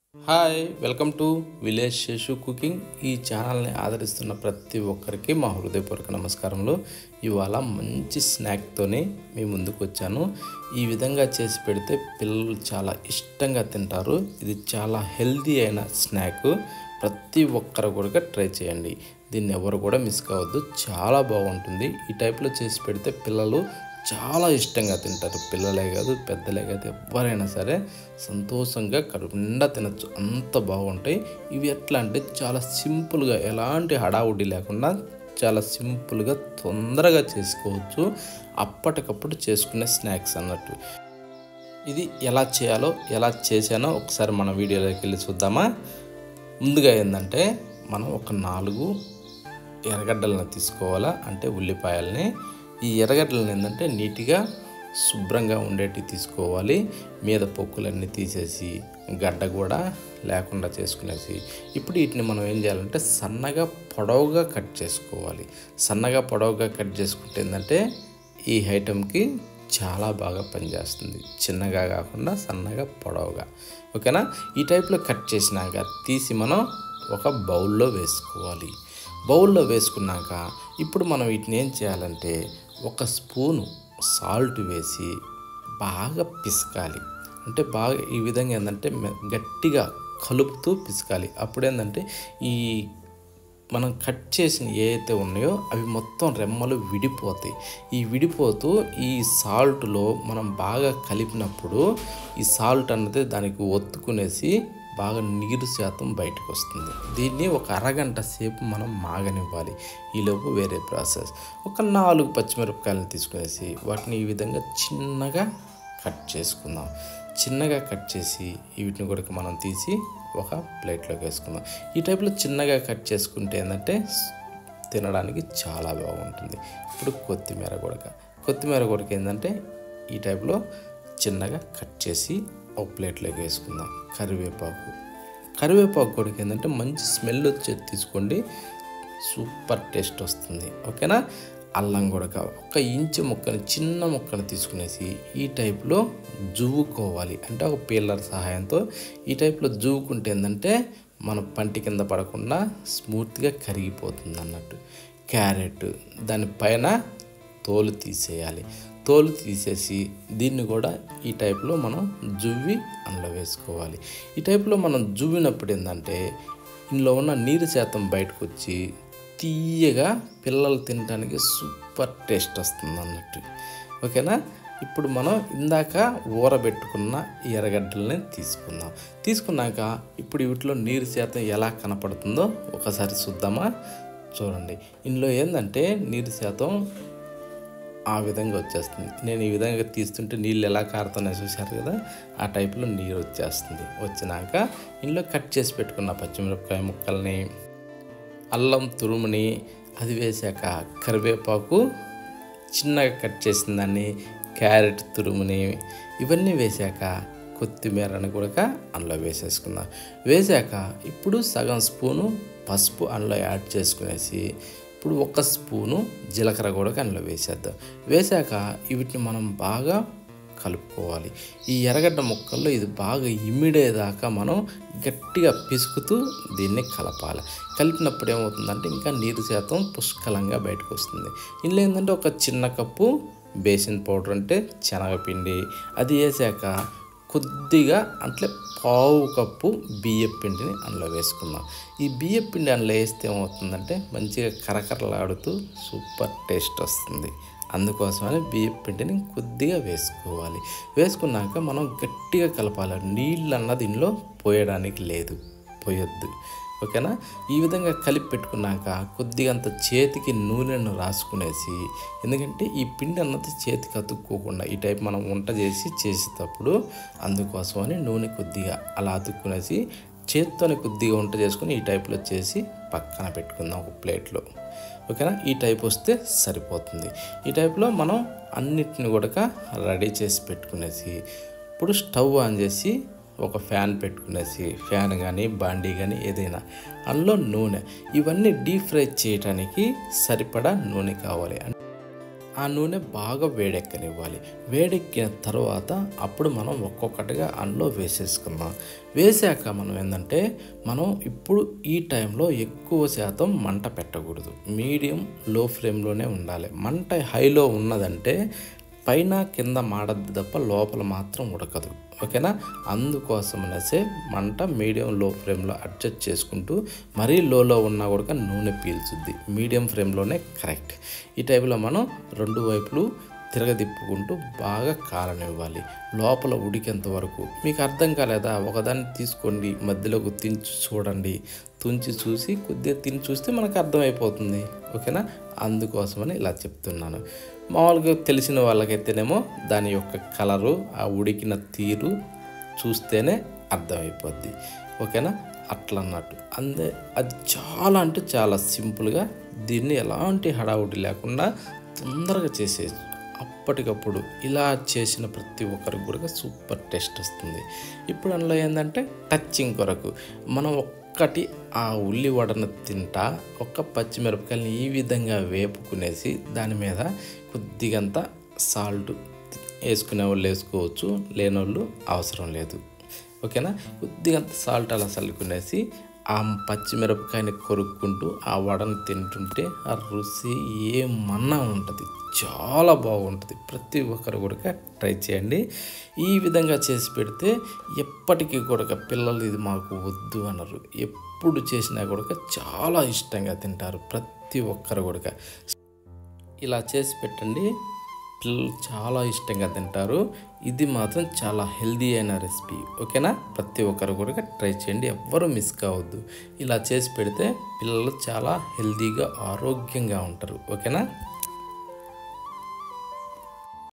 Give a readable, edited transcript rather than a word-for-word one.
Hi welcome to village Seshu cooking. ఈ ఛానల్ని ఆదరిస్తున్న ప్రతి ఒక్కరికి మా హృదయపూర్వక నమస్కారములు. ఇవాళ మంచి స్నాక్తోనే మీ ముందుకు వచ్చాను. ఈ విధంగా చేసి పెడితే పిల్లలు చాలా ఇష్టంగా తింటారు. ఇది చాలా హెల్తీ అయిన స్నాక్. ప్రతి ఒక్కరు కూడా ట్రై చేయండి. దీన్ని ఎవరు కూడా మిస్ కావద్దు. చాలా బాగుంటుంది. ఈ టైప్లో చేసి పెడితే పిల్లలు చాలా ఇష్టంగా తింటారు. పిల్లలే కాదు పెద్దలే కాదు ఎవరైనా సరే సంతోషంగా కడుపు నిండా తినచ్చు. అంత బాగుంటాయి. ఇవి ఎట్లా అంటే చాలా సింపుల్గా, ఎలాంటి హడావుడి లేకుండా చాలా సింపుల్గా తొందరగా చేసుకోవచ్చు. అప్పటికప్పుడు చేసుకునే స్నాక్స్ అన్నట్టు. ఇది ఎలా చేయాలో, ఎలా చేశానో ఒకసారి మన వీడియోలోకి వెళ్ళి చూద్దామా. ముందుగా ఏంటంటే మనం ఒక 4 ఎర్రగడ్డలను తీసుకోవాలా, అంటే ఉల్లిపాయల్ని. ఈ ఎర్రగడ్డలను ఏంటంటే నీట్గా శుభ్రంగా ఉండేటివి తీసుకోవాలి. మీద పొక్కులన్నీ తీసేసి గడ్డ కూడా లేకుండా చేసుకునేసి ఇప్పుడు వీటిని మనం ఏం చేయాలంటే సన్నగా పొడవుగా కట్ చేసుకోవాలి. సన్నగా పొడవుగా కట్ చేసుకుంటే ఏంటంటే ఈ ఐటెంకి చాలా బాగా పనిచేస్తుంది. చిన్నగా కాకుండా సన్నగా పొడవుగా. ఓకేనా. ఈ టైప్లో కట్ చేసినాక తీసి మనం ఒక బౌల్లో వేసుకోవాలి. బౌల్లో వేసుకున్నాక ఇప్పుడు మనం వీటిని ఏం చేయాలంటే ఒక స్పూను సాల్ట్ వేసి బాగా పిసకాలి. అంటే బాగా ఈ విధంగా ఏంటంటే గట్టిగా కలుపుతూ పిసకాలి. అప్పుడు ఏంటంటే ఈ మనం కట్ చేసిన ఏవైతే ఉన్నాయో అవి మొత్తం రెమ్మలు విడిపోతాయి. ఈ విడిపోతూ ఈ సాల్ట్లో మనం బాగా కలిపినప్పుడు ఈ సాల్ట్ అన్నది దానికి ఒత్తుకునేసి బాగా నీరు శాతం బయటకు వస్తుంది. దీన్ని ఒక అరగంట సేపు మనం మాగనివ్వాలి. ఈలోపు వేరే ప్రాసెస్. ఒక 4 పచ్చిమిరపకాయలను తీసుకునేసి వాటిని ఈ విధంగా చిన్నగా కట్ చేసుకుందాం. చిన్నగా కట్ చేసి వీటిని కూడా మనం తీసి ఒక ప్లేట్లోకి వేసుకుందాం. ఈ టైప్లో చిన్నగా కట్ చేసుకుంటే ఏంటంటే తినడానికి చాలా బాగుంటుంది. ఇప్పుడు కొత్తిమీర కూడా ఏంటంటే ఈ టైప్లో చిన్నగా కట్ చేసి ఒక ప్లేట్లోకి వేసుకుందాం. కరివేపాకు కూడా ఏంటంటే మంచి స్మెల్ వచ్చేది తీసుకోండి. సూపర్ టేస్ట్ వస్తుంది. ఓకేనా. అల్లం కూడా ఒక ఇంచు ముక్కని, చిన్న ముక్కను తీసుకునేసి ఈ టైప్లో జువ్వుకోవాలి. అంటే ఒక పీలర్ సహాయంతో ఈ టైప్లో జువ్వుకుంటే ఏంటంటే మన పంటి కింద పడకుండా స్మూత్గా కరిగిపోతుంది అన్నట్టు. క్యారెట్ దానిపైన తోలు తీసేయాలి. తోలు తీసేసి దీన్ని కూడా ఈ టైప్లో మనం జువ్వి అందులో వేసుకోవాలి. ఈ టైప్లో మనం జువ్వినప్పుడు ఏంటంటే ఇందులో ఉన్న నీరు శాతం బయటకు వచ్చి తీయగా పిల్లలు తినడానికి సూపర్ టేస్ట్ వస్తుంది అన్నట్టు. ఓకేనా. ఇప్పుడు మనం ఇందాక ఊరబెట్టుకున్న ఈ ఎర్రగడ్డల్ని తీసుకున్నాక ఇప్పుడు వీటిలో నీరు శాతం ఎలా కనపడుతుందో ఒకసారి చూద్దామా. చూడండి, ఇందులో ఏంటంటే నీరు శాతం ఆ విధంగా వచ్చేస్తుంది. నేను ఈ విధంగా తీస్తుంటే నీళ్ళు ఎలా కారుతున్నాయో చూశారు కదా, ఆ టైప్లో నీరు వచ్చేస్తుంది. వచ్చినాక ఇందులో కట్ చేసి పెట్టుకున్న పచ్చిమిరపకాయ ముక్కల్ని, అల్లం తురుముని అది వేసాక కరివేపాకు చిన్నగా కట్ చేసిన దాన్ని, క్యారెట్ తురుముని ఇవన్నీ వేసాక కొత్తిమీరని కూడా అందులో వేసేసుకుందాం. వేసాక ఇప్పుడు సగం స్పూను పసుపు అందులో యాడ్ చేసుకునేసి ఇప్పుడు 1 స్పూను జీలకర్ర కూడా అందులో వేసేద్దాం. వేసాక వీటిని మనం బాగా కలుపుకోవాలి. ఈ ఎర్రగడ్డ ముక్కల్లో ఇది బాగా ఇమిడేదాకా మనం గట్టిగా పిసుకుతూ దీన్ని కలపాలి. కలిపినప్పుడు ఏమవుతుందంటే ఇంకా నీరు శాతం పుష్కలంగా బయటకు వస్తుంది. ఇందులో ఏంటంటే ఒక చిన్న కప్పు బేసిన్ పౌడర్, అంటే శనగపిండి అది వేసాక కొద్దిగా అంటే 1/2 కప్పు బియ్యం పిండిని అందులో వేసుకుందాం. ఈ బియ్యం పిండి అందులో వేస్తే ఏమవుతుందంటే మంచిగా కరకరలాడుతూ సూపర్ టేస్ట్ వస్తుంది. అందుకోసమని బియ్యం పిండిని కొద్దిగా వేసుకోవాలి. వేసుకున్నాక మనం గట్టిగా కలపాలి. నీళ్ళు అన్నది ఇందులో పోయడానికి లేదు, పోయొద్దు. ఓకేనా. ఈ విధంగా కలిపి పెట్టుకున్నాక కొద్దిగా అంత చేతికి నూనెను రాసుకునేసి, ఎందుకంటే ఈ పిండి అన్నది చేతికి అతుక్కోకుండా ఈ టైప్ మనం వంట చేసేటప్పుడు అందుకోసమని నూనె కొద్దిగా అలా అతుక్కునేసి చేత్తోనే కొద్దిగా వంట చేసుకుని ఈ టైప్లో చేసి పక్కన పెట్టుకుందాం ఒక ప్లేట్లో. ఓకేనా. ఈ టైప్ వస్తే సరిపోతుంది. ఈ టైప్లో మనం అన్నిటిని కూడా రెడీ చేసి పెట్టుకునేసి ఇప్పుడు స్టవ్ ఆన్ చేసి ఒక ఫ్యాన్ పెట్టుకునేసి, ఫ్యాన్ కానీ బాండీ కానీ ఏదైనా అందులో నూనె, ఇవన్నీ డీప్ ఫ్రై చేయడానికి సరిపడా నూనె కావాలి. ఆ నూనె బాగా వేడెక్కనివ్వాలి. వేడెక్కిన తర్వాత అప్పుడు మనం ఒక్కొక్కటిగా అందులో వేసేసుకుందాం. వేసాక మనం ఏంటంటే ఇప్పుడు ఈ టైంలో ఎక్కువ శాతం మంట పెట్టకూడదు. మీడియం లో ఫ్లేమ్లోనే ఉండాలి. మంట హైలో ఉన్నదంటే పైన కింద మాడద్దు తప్ప లోపల మాత్రం ఉడకదు. ఓకేనా? అందుకోసం అనేసి మంట మీడియం లో ఫ్లేమ్లో అడ్జస్ట్ చేసుకుంటూ, మరీ లోలో ఉన్నా కూడా నూనె పీల్చుద్ది. మీడియం ఫ్లేమ్లోనే కరెక్ట్. ఈ టైంలో మనం రెండు వైపులు తిరగదిప్పుకుంటూ బాగా కాలనివ్వాలి. లోపల ఉడికేంత వరకు. మీకు అర్థం కాలేదా? ఒకదాన్ని తీసుకోండి, మధ్యలోకి తించి చూడండి. తుంచి చూసి కొద్దిగా తిని చూస్తే మనకు అర్థమైపోతుంది. ఓకేనా? అందుకోసమని ఇలా చెప్తున్నాను. మామూలుగా తెలిసిన వాళ్ళకైతేనేమో దాని యొక్క కలరు, ఆ ఉడికిన తీరు చూస్తేనే అర్థమైపోద్ది. ఓకేనా? అట్లా అన్నట్టు. అది చాలా అంటే చాలా సింపుల్గా దీన్ని ఎలాంటి హడావుడి లేకుండా తొందరగా చేసేయచ్చు. అప్పటికప్పుడు ఇలా చేసిన ప్రతి ఒక్కరికి కూడా సూపర్ టేస్ట్ వస్తుంది. ఇప్పుడు అందులో ఏంటంటే టచింగ్ కొరకు మనం ఒక్కటి ఆ ఉల్లివడను తింటా ఒక పచ్చిమిరపకాయలని ఈ విధంగా వేపుకునేసి దాని మీద కొద్దిగంత సాల్ట్ వేసుకునే వాళ్ళు వేసుకోవచ్చు, లేనోళ్ళు అవసరం లేదు. ఓకేనా? కొద్దిగంత సాల్ట్ అలా చల్లుకునేసి ఆ పచ్చిమిరపకాయని కొరుక్కుంటూ ఆ వడను తింటుంటే ఆ రుచి ఏమన్నా ఉంటుంది. చాలా బాగుంటుంది. ప్రతి ఒక్కరు కూడా ట్రై చేయండి. ఈ విధంగా చేసి పెడితే ఎప్పటికీ కూడా పిల్లలు ఇది మాకు వద్దు అనరు. ఎప్పుడు చేసినా కూడా చాలా ఇష్టంగా తింటారు. ప్రతి ఒక్కరు కూడా ఇలా చేసి పెట్టండి. పిల్లలు చాలా ఇష్టంగా తింటారు. ఇది మాత్రం చాలా హెల్దీ అయిన రెసిపీ. ఓకేనా? ప్రతి ఒక్కరు కూడా ట్రై చేయండి. ఎవ్వరూ మిస్ కావద్దు. ఇలా చేసి పెడితే పిల్లలు చాలా హెల్దీగా ఆరోగ్యంగా ఉంటారు. ఓకేనా?